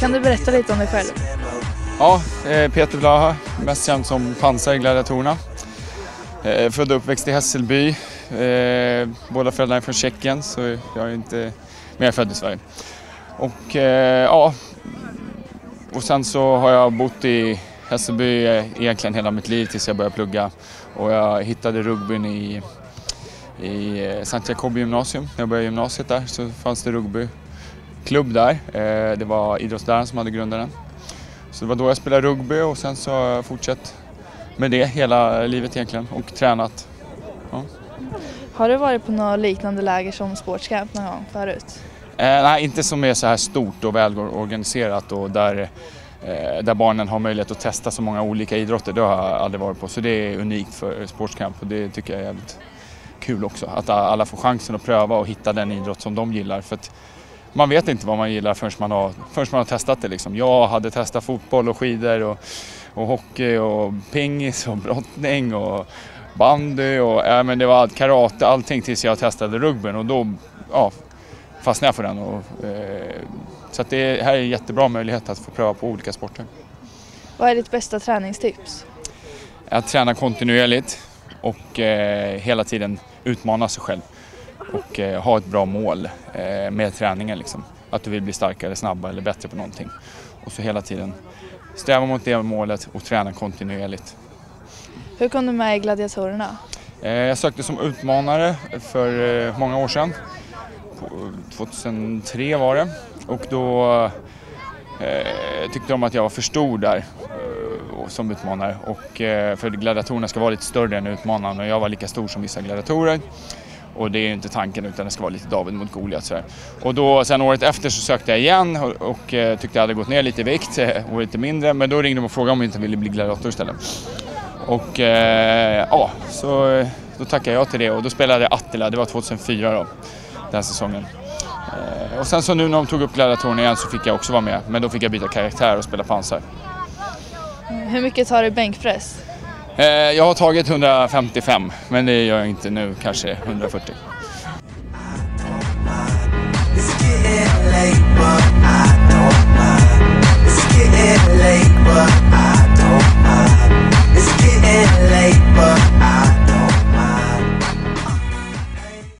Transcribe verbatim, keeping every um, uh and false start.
Kan du berätta lite om dig själv? Ja, Peter Blaha, mest känd som pansar i gladiatorerna. Född och uppväxt i Hässelby. Båda föräldrarna är från Tjeckien, så jag är inte mer född i Sverige. Och ja, och sen så har jag bott i Hässelby egentligen hela mitt liv tills jag började plugga. Och jag hittade rugbyn i, i Sankt Jacobi gymnasium. När jag började gymnasiet där så fanns det rugbyklubb där. Det var idrottsläraren som hade grundat den. Så det var då jag spelade rugby och sen så har jag fortsatt med det hela livet egentligen och tränat. Ja. Har du varit på något liknande läger som sportscamp någon gång förut? Eh, nej, inte som är så här stort och välorganiserat och där, eh, där barnen har möjlighet att testa så många olika idrotter. Det har jag aldrig varit på, så det är unikt för sportscamp och det tycker jag är jävligt kul också. Att alla får chansen att pröva och hitta den idrott som de gillar. För att man vet inte vad man gillar förrän man har, förrän man har testat det. Liksom. Jag hade testat fotboll och skidor och, och hockey och pingis och brottning och bandy och ja, men det var karate, allting tills jag testade rugbyn och då ja, fastnade jag för den. Och, eh, så att det här är en jättebra möjlighet att få pröva på olika sporter. Vad är ditt bästa träningstips? Att träna kontinuerligt och eh, hela tiden utmana sig själv. Och eh, ha ett bra mål eh, med träningen. Liksom. Att du vill bli starkare, snabbare eller bättre på någonting. Och så hela tiden sträva mot det målet och träna kontinuerligt. Hur kom du med i gladiatorerna? Eh, jag sökte som utmanare för eh, många år sedan. tjugohundratre var det. Och då eh, tyckte de att jag var för stor där eh, som utmanare. Och, eh, för gladiatorerna ska vara lite större än utmanaren och jag var lika stor som vissa gladiatorer. Och det är ju inte tanken utan det ska vara lite David mot Goliat. Så här. Och då, sen året efter så sökte jag igen och, och eh, tyckte jag hade gått ner lite i vikt och lite mindre. Men då ringde de och frågade om jag inte ville bli gladiator istället. Och eh, ja, så då tackade jag till det och då spelade jag Attila, det var tjugohundrafyra då, den säsongen. Eh, och sen så nu när de tog upp gladiatorerna igen så fick jag också vara med. Men då fick jag byta karaktär och spela pansar. Hur mycket tar du bänkpress? Eh, jag har tagit hundrafemtiofem, men det gör jag inte nu, kanske hundrafyrtio. It's getting late, but